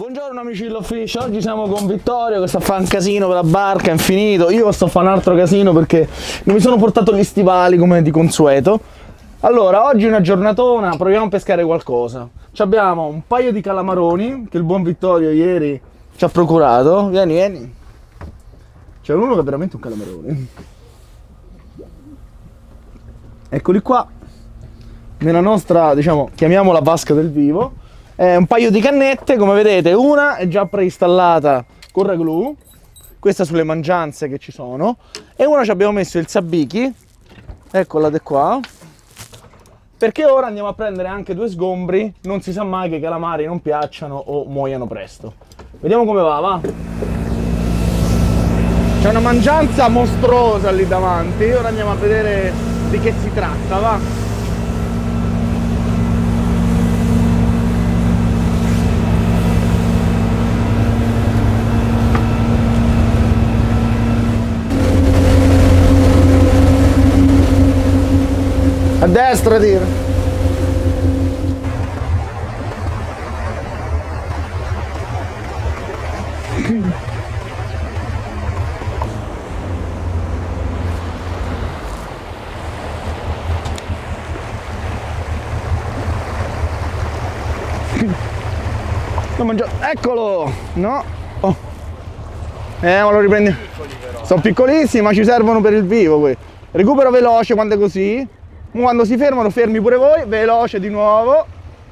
Buongiorno amici dell'Office, oggi siamo con Vittorio che sta a fare un casino per la barca, è infinito. Io sto a fare un altro casino perché non mi sono portato gli stivali come di consueto. Allora, oggi è una giornatona, proviamo a pescare qualcosa. Abbiamo un paio di calamaroni che il buon Vittorio ieri ci ha procurato. Vieni, vieni. C'è uno che è veramente un calamarone. Eccoli qua, nella nostra, diciamo, chiamiamola vasca del vivo. Un paio di cannette, come vedete, una è già preinstallata con Raglù, questa sulle mangianze che ci sono, e una ci abbiamo messo il sabbichi, eccola di qua, perché ora andiamo a prendere anche due sgombri, non si sa mai che i calamari non piacciono o muoiano presto. Vediamo come va. C'è una mangianza mostruosa lì davanti, ora andiamo a vedere di che si tratta, va? A destra, tira. Eccolo! No! Oh. Ma lo riprendi. Sono piccolissimi, ma ci servono per il vivo. Recupero veloce quando è così. Quando si fermano, fermi pure voi, veloce di nuovo.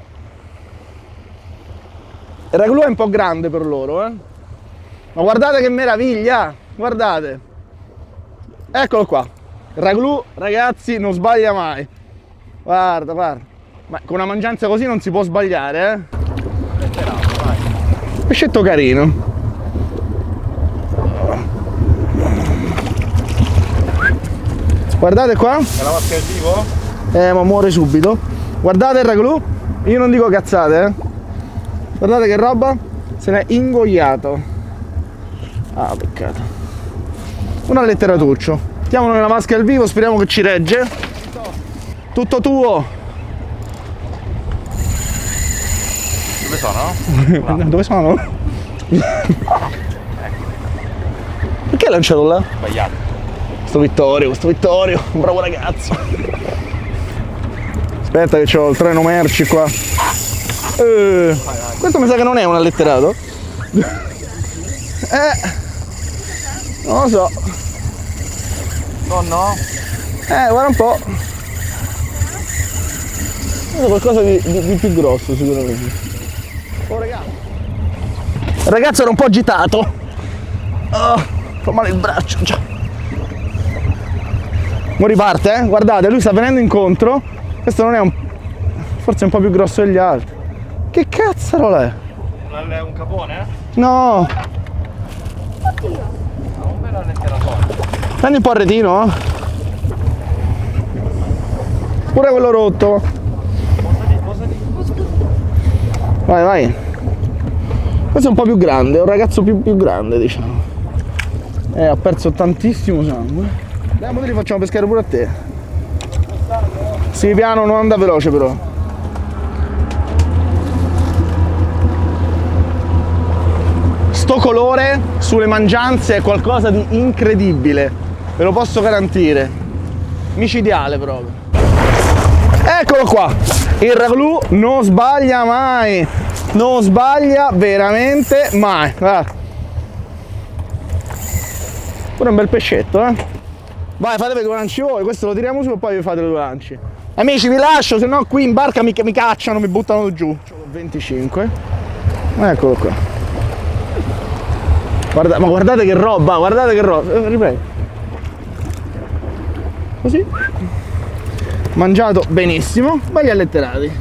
Il Raglù è un po' grande per loro, eh. Ma guardate che meraviglia! Guardate! Eccolo qua! Il Raglù, ragazzi, non sbaglia mai. Guarda, guarda. Ma con una mangianza così non si può sbagliare, eh. Pescetto carino. Guardate qua. È la vasca del vivo? Ma muore subito. Guardate il Raglù. Io non dico cazzate, eh. Guardate che roba. Se n'è ingoiato. Ah, peccato. Una letteratuccio. Mettiamolo nella vasca del vivo, speriamo che ci regge. Tutto tuo. Dove sono? Dove sono? Perché hai lanciato là? Sbagliato. Questo Vittorio, un bravo ragazzo. Aspetta che c'ho il treno merci qua. Questo mi sa che non è un alletterato. Non lo so. No? Guarda un po'. È qualcosa di più grosso sicuramente. Oh ragazzi. Il ragazzo era un po' agitato. Fa male il braccio già. Ora riparte, eh? Guardate, lui sta venendo incontro. Questo non è un... forse è un po' più grosso degli altri. Che cazzaro è? Un capone? No! Un bel letteratore. Prendi un po' il retino, eh? Pure quello rotto. Vai, vai. Questo è un po' più grande, è un ragazzo più grande, diciamo. Ha perso tantissimo sangue. Andiamo, li facciamo pescare pure a te. Sì, piano, non anda veloce però. Sto colore sulle mangianze è qualcosa di incredibile, ve lo posso garantire. Micidiale proprio. Eccolo qua. Il Raglù non sbaglia mai. Non sbaglia veramente mai. Guarda. Pure un bel pescetto, eh. Vai, fatevi due lanci voi, questo lo tiriamo su e poi vi fate due lanci. Amici, vi lascio, se no qui in barca mi cacciano, mi buttano giù. 25. Eccolo qua. Guarda, ma guardate che roba, guardate che roba. Riprego. Così. Mangiato benissimo, belli alletterati.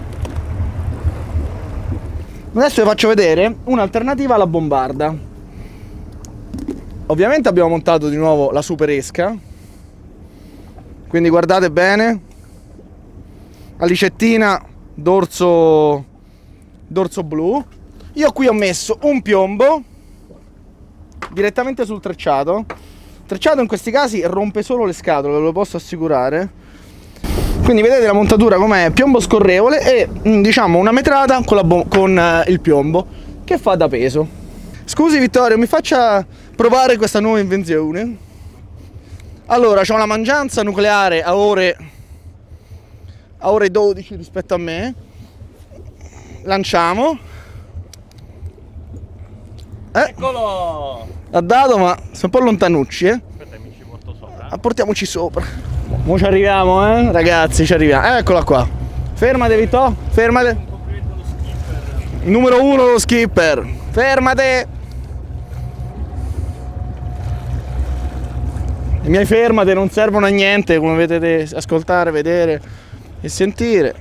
Adesso vi faccio vedere un'alternativa alla bombarda. Ovviamente abbiamo montato di nuovo la super esca. Quindi guardate bene, alicettina, dorso blu. Io qui ho messo un piombo direttamente sul trecciato. Il trecciato in questi casi rompe solo le scatole, ve lo posso assicurare. Quindi vedete la montatura com'è, piombo scorrevole e diciamo una metrata con il piombo. che fa da peso. Scusi Vittorio, mi faccia provare questa nuova invenzione. Allora, c'ho una mangianza nucleare a ore 12 rispetto a me. Lanciamo. Eccolo! Ha dato, ma sono un po' lontanucci, Aspetta, mi ci porto sopra. Portiamoci sopra. Mo ci arriviamo, ragazzi, ci arriviamo. Eccola qua. Fermate, Vittorio, fermate. Un complimento allo skipper. Numero 1 lo skipper. Fermate. Le mie fermate non servono a niente, come vedete, ascoltare, vedere e sentire.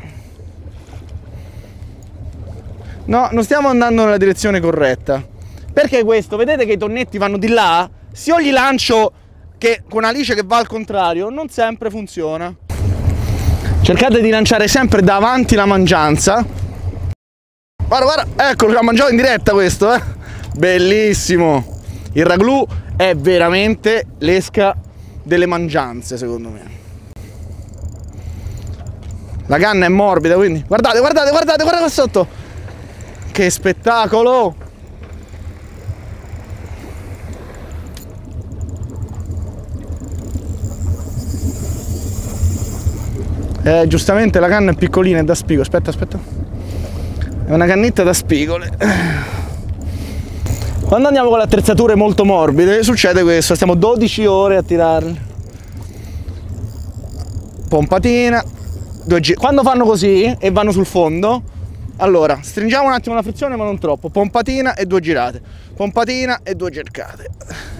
No, non stiamo andando nella direzione corretta. Perché questo? Vedete che i tonnetti vanno di là? Se io gli lancio con Alice che va al contrario, non sempre funziona. Cercate di lanciare sempre davanti la mangianza. Guarda, guarda, eccolo, ci ha mangiato in diretta questo, Bellissimo. Il ragù è veramente l'esca delle mangianze, secondo me. La canna è morbida, quindi guardate, guardate, guardate, guardate qua sotto. Che spettacolo! Giustamente la canna è piccolina, è da spigo. Aspetta, aspetta. È una cannetta da spigole. Quando andiamo con le attrezzature molto morbide succede questo, stiamo 12 ore a tirarle. Pompatina, 2 giri. Quando fanno così e vanno sul fondo, allora stringiamo un attimo la frizione ma non troppo. Pompatina e 2 girate. Pompatina e 2 cercate.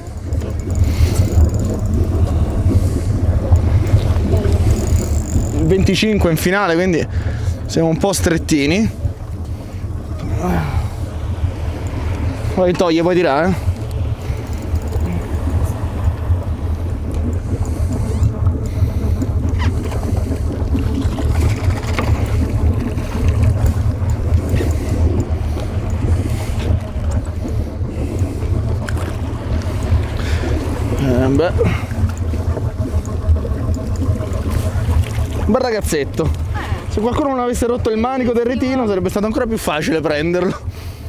Il 25 in finale, quindi siamo un po' strettini. Poi toglie, puoi tirare, beh. Un bel ragazzetto. Se qualcuno non avesse rotto il manico del retino sarebbe stato ancora più facile prenderlo.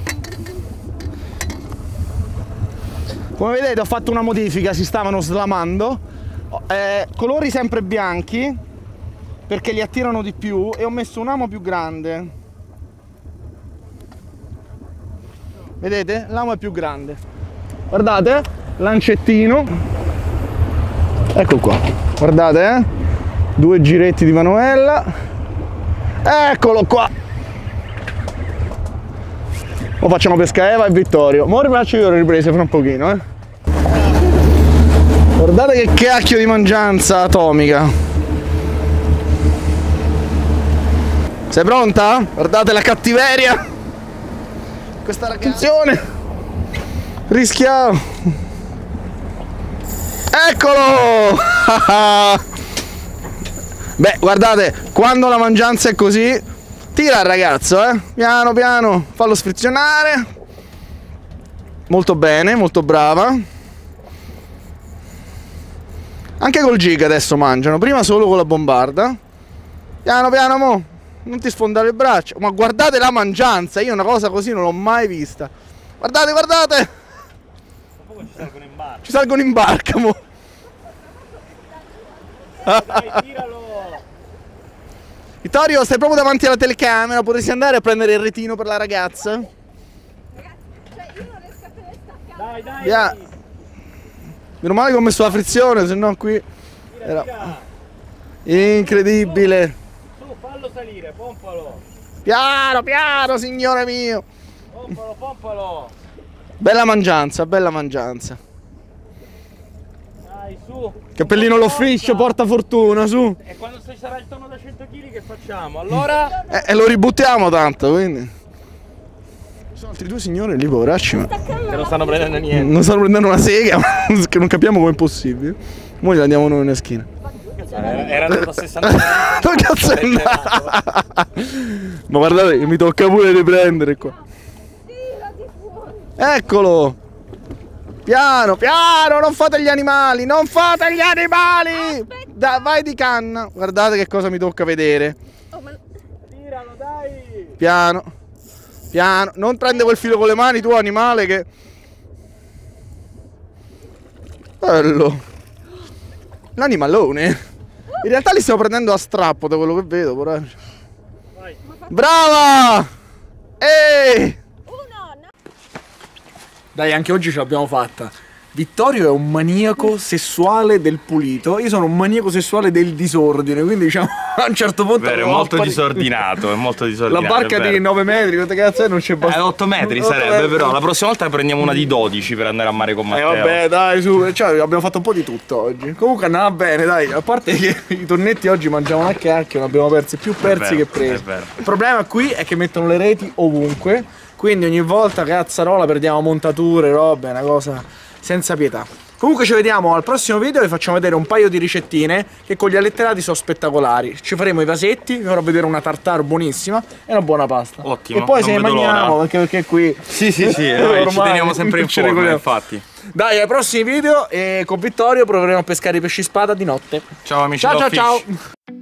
Come vedete ho fatto una modifica, si stavano slamando. Colori sempre bianchi perché li attirano di più e ho messo un amo più grande. Vedete? L'amo è più grande. Guardate, lancettino. Ecco qua. Guardate, 2 giretti di manuella. Eccolo qua. Ora facciamo pesca Eva e Vittorio. Ora rifaccio io le riprese fra un pochino, Guardate che cacchio di mangianza atomica. Sei pronta? Guardate la cattiveria. Questa ragazzione. Rischiamo. Eccolo. Beh, guardate, quando la mangianza è così, tira il ragazzo, piano piano, fallo sfrizionare. Molto bene, molto brava. Anche col jig adesso mangiano, prima solo con la bombarda. Piano piano, mo, non ti sfondare il braccio. Ma guardate la mangianza, io una cosa così non l'ho mai vista. Guardate, guardate. Ci salgono in barca. Ci salgono in barca, mo. Dai, tiralo. Vittorio, stai proprio davanti alla telecamera, potresti andare a prendere il retino per la ragazza? Ragazzi, cioè io non riesco a tenere staccare. Dai, dai. Via. Meno male che ho messo la frizione, se no qui era incredibile. Su, fallo salire, pompalo. Piano, piano, signore mio. Pompalo, pompalo. Bella mangianza, bella mangianza. Dai, su. Cappellino lo fish, porta fortuna, su. E quando ci sarà il tonno da 100 kg che facciamo? Allora? E lo ributtiamo tanto, quindi. Ci sono altri 2 signori lì, poveracci, ma Che non stanno prendendo niente. non stanno prendendo una sega, che non capiamo come è possibile. Ora li andiamo noi nella schiena. Era andato a 60 kg. Dove cazzo è andato? Ma guardate che mi tocca pure riprendere qua. Tirati fuori. Eccolo. Piano, piano, non fate gli animali, non fate gli animali. Vai di canna. Guardate che cosa mi tocca vedere. Oh, ma... Tiralo, dai. Piano. Piano, non prende quel filo con le mani, tu animale che... Bello. L'animalone. In realtà li stiamo prendendo a strappo da quello che vedo, però. Brava! Ehi! Dai, anche oggi ce l'abbiamo fatta. Vittorio è un maniaco sessuale del pulito, io sono un maniaco sessuale del disordine, quindi diciamo a un certo punto... Vero, è molto disordinato, è molto disordinato. La barca di 9 metri, quante cazzo è? Non c'è basta. 8 metri sarebbe, però la prossima volta prendiamo una di 12 per andare a mare con Matteo. Vabbè, dai, su, cioè, abbiamo fatto un po' di tutto oggi. Comunque andava bene, dai, a parte che i tonnetti oggi mangiavano a cacchio, ne abbiamo persi più persi che presi. È vero. Il problema qui è che mettono le reti ovunque, quindi ogni volta cazzarola perdiamo montature, robe, è una cosa senza pietà. Comunque ci vediamo al prossimo video, vi facciamo vedere un paio di ricettine che con gli alletterati sono spettacolari. Ci faremo i vasetti, vi farò vedere una tartare buonissima e una buona pasta. Ottimo. E poi se ne vedo mangiamo, l'ora. perché qui... Sì, ci teniamo sempre in ci forma, regoliamo. infatti. Dai, ai prossimi video e con Vittorio proveremo a pescare i pesci spada di notte. Ciao amici, Ciao Raw ciao Fish. ciao!